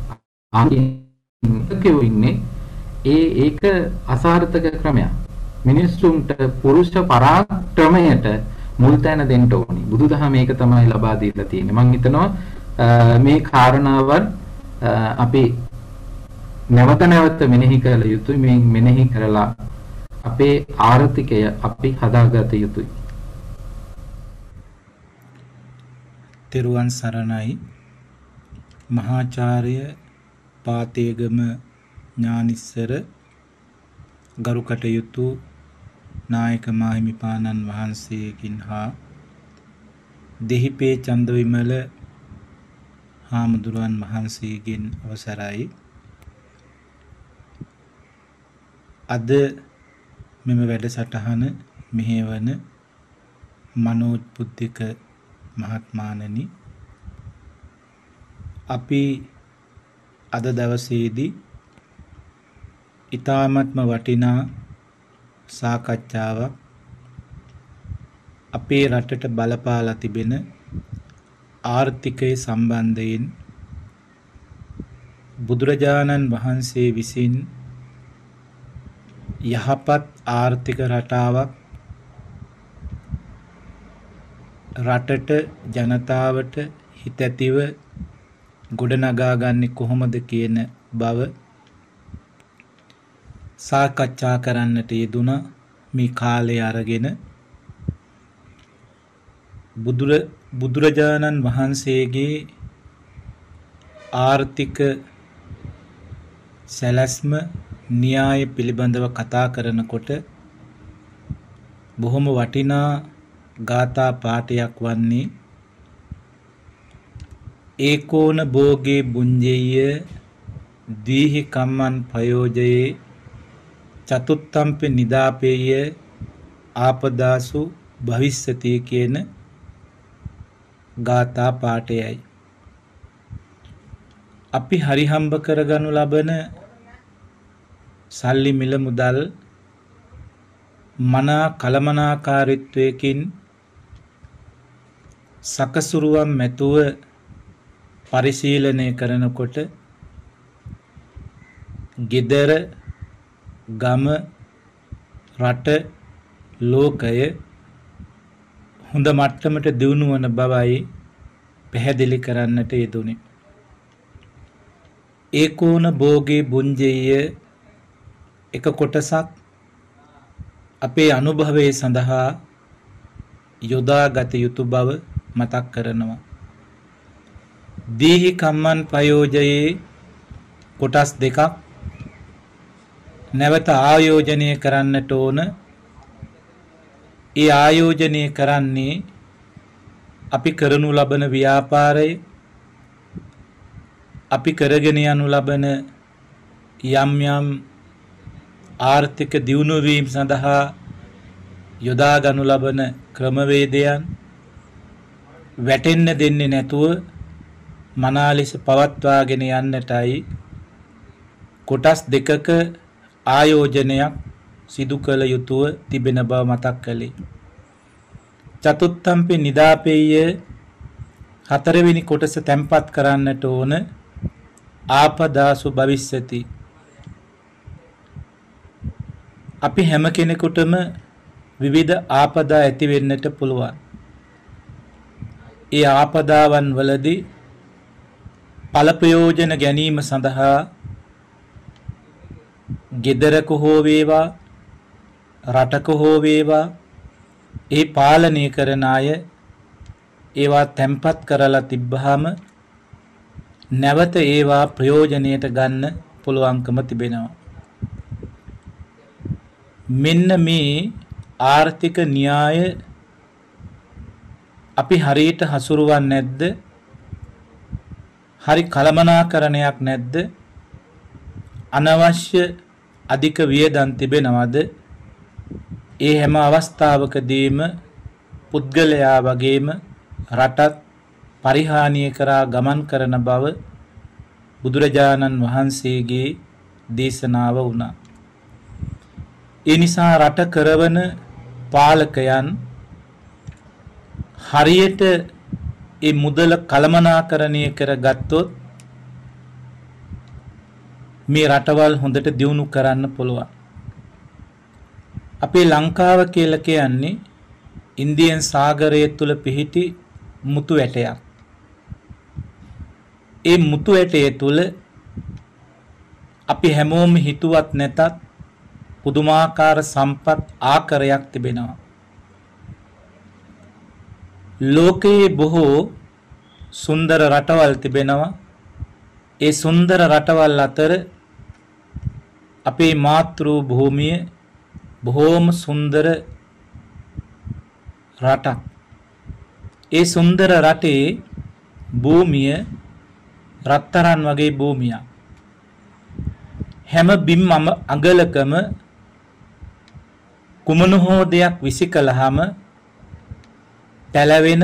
අනිකෝ ඉන්නේ. ඒ ඒක අසාර්ථක ක්‍රමයක්. මිනිස්සුන්ට පුරුෂ පරාක්‍රමයට මුල් තැන දෙන්න ඕනේ. බුදුදහම ඒක තමයි ලබා දීලා තියෙන්නේ. මම හිතනවා මේ කාරණාවන් අපි නැවත නැවත මෙනෙහි කළ යුතුයි. මේ මෙනෙහි කරලා අපේ ආර්ථිකය අපි හදාගත යුතුයි. තෙරුවන් සරණයි. මහාචාර්ය පාතේගම ඥානිස්සර ගරු කටයුතු නායක මාහිමිපාණන් වහන්සේකින් හා දෙහිපේ චන්දවිමල හාමුදුරුවන් වහන්සේගෙන් අවසරයි. අද මෙම වැඩසටහන මෙහෙවන මනෝජ් පුද්දික මහත්මාණනි, අපි අද දවසේදී ඉතාමත්ම වටිනා සාකච්ඡාවක් අපේ රටට බලපාලා තිබෙන ආර්ථිකය සම්බන්ධයෙන් බුදුරජාණන් වහන්සේ විසින් යහපත් ආර්ථික රටාවක් රටට ජනතාවට හිතැතිව ගොඩනගා ගන්නේ කොහොමද කියන බව සාකච්ඡා කරන්නට යෙදුණා. මේ කාලය අරගෙන බුදුර බුදුරජාණන් වහන්සේගේ ආර්ථික සැලැස්ම න්‍යාය පිළිබඳව කතා කරනකොට බොහොම වටිනා ගාථා පාඨයක් වන්නේ ඒකෝන භෝගේ බුඤ්ජෙය්‍ය දීහි කම්මන් පයෝජයේ චතුත්තම්පි නිදාපේය ආපදාසු භවිස්සති කියන ගාථා පාඨයයි. අපි හරිහම්බ කරගනු ලබන සල්ලි මිල මුදල් මනා කලමනාකාරීත්වයකින් සකසුරුවම් මැතුව පරිශීලනය කරනකොට ගෙදර ගම රට ලෝකය හොඳ මට්ටමට දියුණු වන බවයි පැහැදිලි කරන්නට යෙදුනේ. ඒකෝන භෝගේ බුඤ්ජෙය්‍ය එක කොටසක් අපේ අනුභවයේ සඳහා යොදාගත යුතු බව මතක් කරනවා. දීහි කම්මන් පයෝජයේ කොටස් දෙකක් නැවත ආයෝජනය කරන්නට ඕන. ඒ ආයෝජනය කරන්නේ අපි කරනු ලබන ව්‍යාපාරය, අපි කරගෙන යනු ලබන යම් යම් ආර්ථික දියුණු වීම සඳහා යොදා ගනු ලබන ක්‍රමවේදයන් වැටෙන්න දෙන්නේ නැතුව මනා ලෙස පවත්වාගෙන යන්නටයි කොටස් දෙකක ආයෝජනයක් සිදු කළ යුතුව තිබෙන බව මතක් කළේ. චතුත්තම්පි නිදාපේය හතරවෙනි කොටස තැන්පත් කරන්නට ඕන. ආපදාසු භවිස්සති. අපි හැම කෙනෙකුටම විවිධ ආපදා ඇති වෙන්නට පුළුවන්. ඒ ආපදාවන් වලදී ඵල ප්‍රයෝජන ගැනීම සඳහා ගෙදරක හෝ වේවා රටක හෝ වේවා ඒ පාලනය කරන අය ඒවා තැන්පත් කරලා තිබ්බහම නැවත ඒවා ප්‍රයෝජනයට ගන්න පුළුවන්කම තිබෙනවා. මෙන්න මේ ආර්ථික න්‍යාය අපි හරියට හසුරුවන්නේ නැද්ද? හරි කලමනාකරණයක් නැද්ද? අනවශ්‍ය අධික වියදම් තිබෙනවද? ඒ හැම අවස්ථාවකදීම පුද්ගලයා වගේම රටත් පරිහානිය කරා ගමන් කරන බව බුදුරජාණන් වහන්සේගේ දේශනාව වුණා. ඒ නිසා රට කරවන පාලකයන් හරියට ඒ මුදල කළමනාකරණය කරගත්තොත් මේ රටවල් හොඳට දියුණු කරන්න පුළුවන්. අපේ ලංකාව කියලා කියන්නේ ඉන්දියන් සාගරය තුල පිහිටි මුතු ඇටයක්. ඒ මුතු ඇටය තුල අපි හැමෝම හිතුවත් නැතත් පුදුමාකාර සම්පත් ආකාරයක් තිබෙනවා. ලෝකයේ බොහෝ සුන්දර රටවල් තිබෙනවා. ඒ සුන්දර රටවල් අතර අපේ මාතෘ භූමිය බොහෝම සුන්දර රටක්. ඒ සුන්දර රටේ භූමිය රත්තරන් වගේ භූමියක්. හැම බිම් අඟලකම කුමන හෝ දෙයක් විසි කළාම පැලවෙන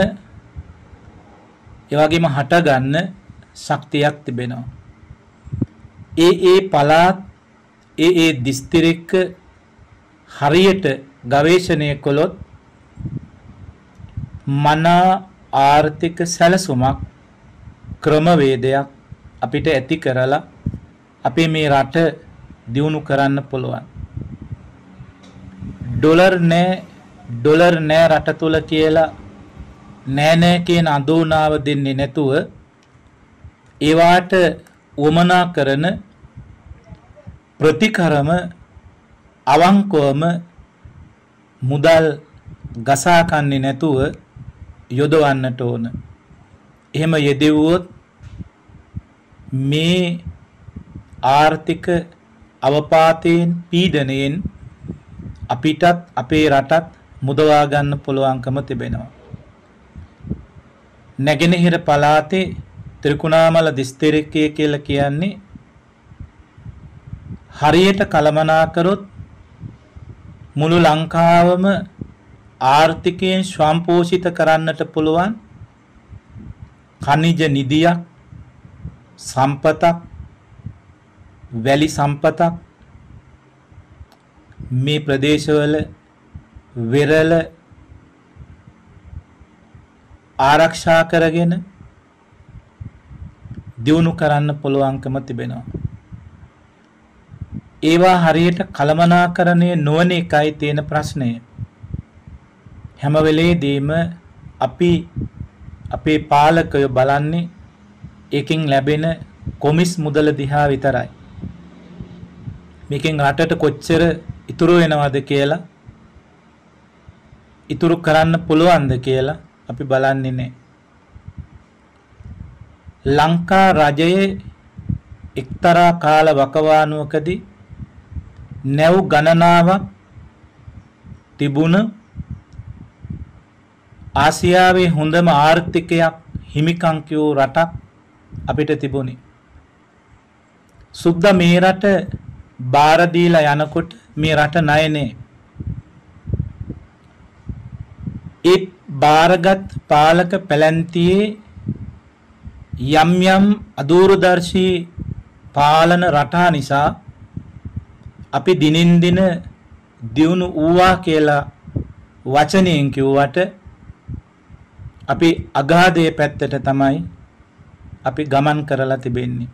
ඒ වගේම හටගන්න ශක්තියක් තිබෙනවා. ඒ ඒ පළාත් ඒ ඒ දිස්ත්‍රික්ක හරියට ගවේෂණය කළොත් මනා ආර්ථික සැලසුමක් ක්‍රමවේදයක් අපිට ඇති කරලා අපේ මේ රට දියුණු කරන්න පුළුවන්. ඩොලර් නෑ ඩොලර් නෑ රට තුල කියලා නෑ නෑ කියන අඳෝනාව දෙන්නේ නැතුව ඒවාට වමනා කරන ප්‍රතිකරම අවංකවම මුදල් ගසා කන්නේ නැතුව යොදවන්නට ඕන. එහෙම යෙදුවොත් මේ ආර්ථික අවපාතයෙන් පීඩනයෙන් අපිටත් අපේ රටත් මුදවා ගන්න පුළුවන්කම තිබෙනවා. නැගෙනහිර පළාතේ ත්‍රිකුණාමල දිස්ත්‍රික්කය කියලා කියන්නේ හරියට කළමනා කරොත් මුළු ලංකාවම ආර්ථිකයෙන් ස්වයංපෝෂිත කරන්නට පුළුවන් ඛනිජ නිධියක්, සම්පතක්, වැලි සම්පතක් මේ ප්‍රදේශවල වෙරළ ආරක්ෂා කරගෙන දියුණු කරන්න පුළුවන්කම තිබෙනවා. ඒවා හරියට කළමනාකරණය නොවන එකයි තියෙන ප්‍රශ්නය. හැම වෙලේදීම අපි අපේ පාලකයෝ බලන්නේ ඒකෙන් ලැබෙන කොමිස් මුදල දිහා විතරයි. මේකෙන් රටට කොච්චර ඉතුරු වෙනවද කියලා, ඉතුරු කරන්න පුළුවන්ද කියලා අපි බලන්නේ නැහැ. ලංකා රජයේ එක්තරා කාල වකවානුවකදී නැව් ගණනාවක් තිබුණ ආසියාවේ හොඳම ආර්ථිකයක් හිමිකම් කියූ රටක් අපිට තිබුණේ. සුද්ද මේ රට බාර දීලා යනකොට මේ රට ණයනේ. ඒ බාරගත් පාලක පැලැන්තියේ යම් යම් අදූරදර්ශී පාලන රටා නිසා අපි දිනින් දින දියුණු වූවා කියලා වචනයෙන් කිව්වට අපි අගාධයේ පැත්තට තමයි අපි ගමන් කරලා තිබෙන්නේ.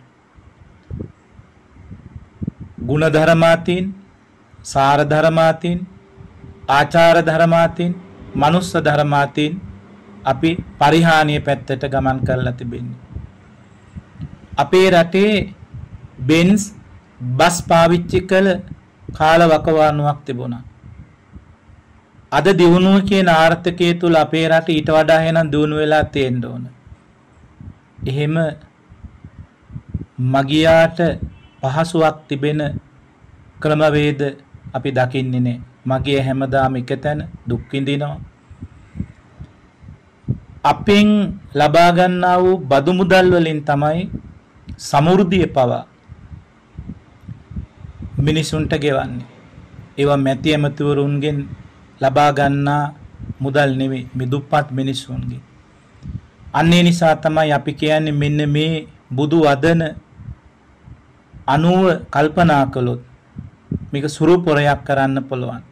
ගුණ ධර්මාතීන්, සාර ධර්මාතීන්, ආචාර ධර්මාතීන්, මනුස්ස ධර්මාතීන් අපි පරිහානිය පැත්තට ගමන් කරලා තිබෙන්නේ. අපේ රටේ බෙන්ස් බස් පාවිච්චි කළ කාල වකවානුවක් තිබුණා. අද දියුණුව කියන ආර්ථිකය තුල අපේ රට ඊට වඩා එහෙනම් දියුණු වෙලා තියෙන්න ඕන. එහෙම මගියාට පහසුවක් තිබෙන ක්‍රමවේද අපි දකින්නේ නැහැ. මගිය හැමදාම එක තැන දුක් විඳිනවා. අපෙන් ලබා ගන්නා වූ බදු මුදල් වලින් තමයි සමෘද්ධිය පවා මිනිසුන්ට ගෙවන්නේ. ඒවා මැති ඇමතිවරුන්ගෙන් ලබා ගන්නා මුදල් නෙවෙයි, මේ දුප්පත් මිනිසුන්ගේ. අන්න ඒ නිසා තමයි අපි කියන්නේ මෙන්න මේ බුදු වදන අනුව කල්පනා කළොත් මේක සුරු පොරයක් කරන්න පුළුවන්.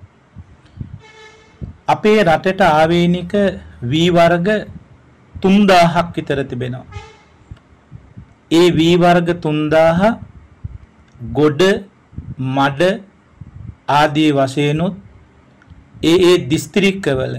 අපේ රටට ආවේනික වී වර්ග තුන්දාහක් විතර තිබෙනවා. ඒ වී වර්ග තුන්දාහ ගොඩ, මඩ ආදී වශයෙන් ඒ ඒ දිස්ත්‍රික්කවල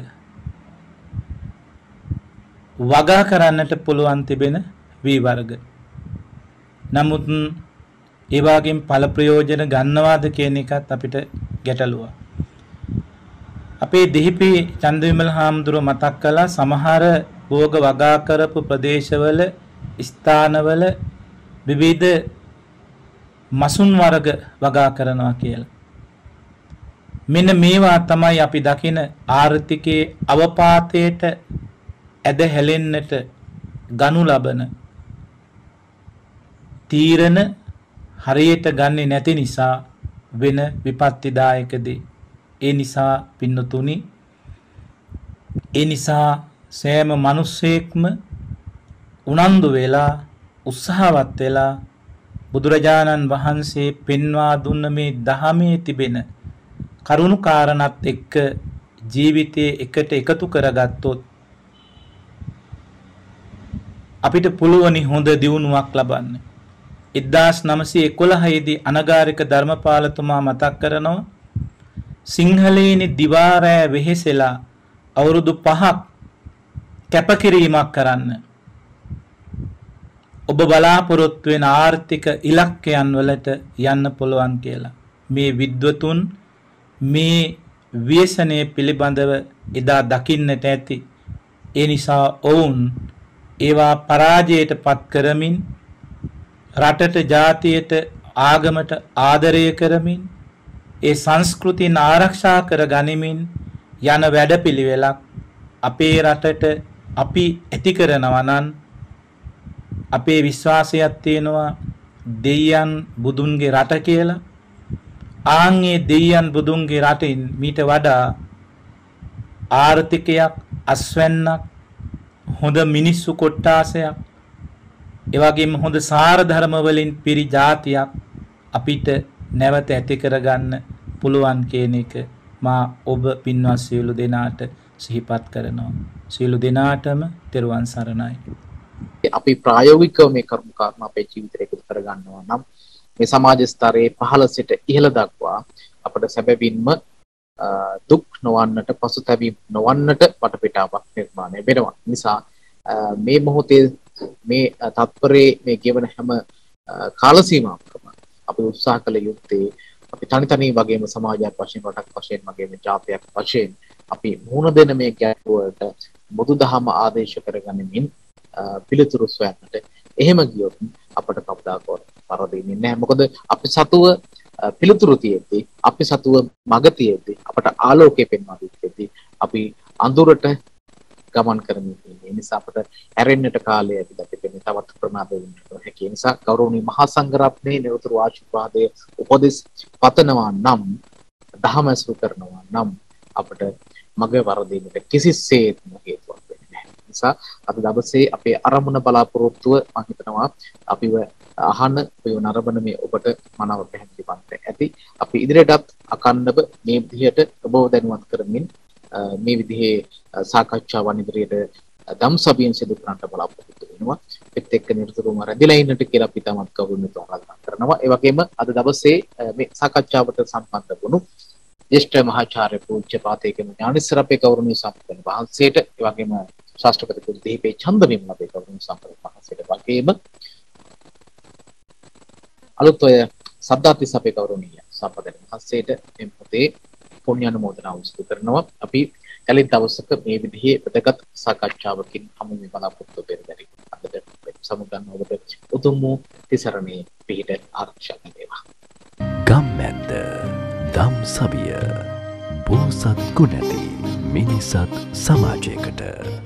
වගා කරන්නට පුළුවන් තිබෙන වී වර්ග. නමුත් ඒ වගේම ඵල ප්‍රයෝජන ගන්නවාද කියන එකත් අපිට ගැටලුවක්. අපේ දෙහිපි චන්දවිමල හාමුදුරුවෝ මතක් කළා සමහර භෝග වගා කරපු ප්‍රදේශවල ස්ථානවල විවිධ මසුන් වර්ග වගා කරනවා කියලා. මෙන්න මේවා තමයි අපි දකින ආර්ථිකයේ අවපාතයට ඇද හැලෙන්නට ගනු ලබන තීරණ හරියට ගන්නේ නැති නිසා වෙන විපත්තිදායක දේ. ඒ නිසා පින්නතුනි, ඒ නිසා සෑම මිනිසෙක්ම උනන්දු වෙලා උත්සාහවත් වෙලා බුදුරජාණන් වහන්සේ පෙන්වා දුන්න මේ ධහමේ තිබෙන කරුණු කාරණාත් එක්ක ජීවිතයේ එකට එකතු කරගත්තොත් අපිට පුළුවනි හොඳ දියුණුවක් ලබන්න. එක්දාස් නවසිය එකොළහ දී අනගාരിക ධර්මපාලතුමා මතක් කරනවා සිංහලේනි දිවා රැය වෙහෙසලා අවුරුදු පහක් කැපකිරීමක් කරන්න. ඔබ බලාපොරොත්තු වෙන ආර්ථික ඉලක්කයන් වලට යන්න පුළුවන් කියලා. මේ විද්වතුන් මේ ව්‍යසනයේ පිළිබඳව එදා දකින්නට ඇති. ඒ නිසා ඔවුන් ඒවා පරාජයට පත් කරමින් රටට ජාතියට ආගමට ආදරය කරමින් ඒ සංස්කෘතියන් ආරක්ෂා කර ගනිමින් යන වැඩපිළිවෙලක් අපේ රටට අපි ඇති කරනවා නම් අපේ විශ්වාසයක් තියෙනවා දෙයයන් බුදුන්ගේ රට කියලා. ආන්ගේ දෙයයන් බුදුන්ගේ රටින් මීට වඩා ආර්ථිකයක්, අස්වැන්නක්, හොඳ මිනිස්සු කොට්ටාසයක්, එවැගේම හොඳ සාර ධර්ම වලින් පිරි ජාතියක් අපිට නැවත ඇති කරගන්න පුළුවන් කියන එක මා ඔබ පින්වත් සියලු දෙනාට සිහිපත් කරනවා. සියලු දෙනාටම තෙරුවන් සරණයි. අපි ප්‍රායෝගිකව මේ කර්ම කාරණා අපේ ජීවිතයට එකතු කර ගන්නවා නම් මේ සමාජ ස්තරයේ පහළ සිට ඉහළ දක්වා අපට සැබවින්ම දුක් නොවන්නට, පසුතැවීම් නොවන්නට වටපිටාවක් නිර්මාණය වෙනවා. නිසා මේ මොහොතේ මේ තත්පරේ මේ ගෙවන හැම කාල සීමාවකම අපි උත්සාහ කළ යුත්තේ අපි තනි තනි වගේම සමාජයක් වශයෙන්, රටක් වශයෙන්, වගේම ජාතියක් වශයෙන් අපි මුහුණ දෙන මේ ගැටලුවට බුදුදහම ආදේශ කරගනිමින් පිළිතුරු සොයන්නට. එහෙම ගියොත් අපට කවදාකවත් පරදින්නේ නැහැ. මොකද අපි සතුව පිළිතුරු තියෙද්දී, අපි සතුව මඟ තියෙද්දී, අපට ආලෝකය පෙන්වා දෙද්දී අපි අඳුරට ගමන් කරමින් ඉන්නේ. ඒ නිසා අපට ඇරෙන්නට කාලය ඇවිල්ලා තිබෙනවා. තවත් ප්‍රමාද වෙන්න හැකියි. ඒ නිසා ගෞරවනීය මහා සංඝරත්නයේ නිරතුරු ආශිර්වාදයේ උපදෙස් පතනවා නම්, දහම ඇසුරු කරනවා නම් අපට මඟ වරදින්නට කිසිසේත්ම හේතුවක් වෙන්නේ නැහැ. නිසා අද දවසේ අපේ අරමුණ බලාපොරොත්තුව මම හිතනවා අපිව අහන ඔය නරඹන මේ ඔබට මනාව පැහැදිලි වන්ත ඇති. අපි ඉදිරියටත් අකණ්ඩව මේ විදිහට ඔබව දැනුවත් කරමින් මේ විදිහේ සාකච්ඡාවන් ඉදිරියට ධම්සභියෙන් සිදු කරන්නට බලාපොරොත්තු වෙනවා. ඒත් එක්ක නිරතුරුවම රැඳිලා ඉන්නට කියලා අපි තමත් කවුරුන්ට ආරාධනා කරනවා. ඒ වගේම අද දවසේ මේ සාකච්ඡාවට සම්බන්ධ වුණු ජ්‍යෙෂ්ඨ මහාචාර්ය පූජ්‍යපාතේකම ඥානිස්සර අපේ ගෞරවනීය සම්පන්න වහන්සේට, ඒ වගේම ශාස්ත්‍රපති කුල දීපේ චන්දවිමල අපේ ගෞරවනීය සම්පන්න වහන්සේට වගේම අලුත් ඔය සද්ධාතිස්ස අපේ ගෞරවනීය සම්පන්න වහන්සේට මේ පොතේ පුණ්‍ය අනුමෝදනාව සිදු කරනවා. අපි කලින් දවසක මේ විදිහේ වැදගත් සාකච්ඡාවකින් හමු වෙන බලාපොරොත්තු වෙරදරි. අදට සමුගන්න ඔබට උතුම් වූ තිසරණේ පිහිට ආරක්ෂා වේවා. ගම්මැද්ද ධම්සභිය බෝසත් ගුණැති මිනිසත් සමාජයකට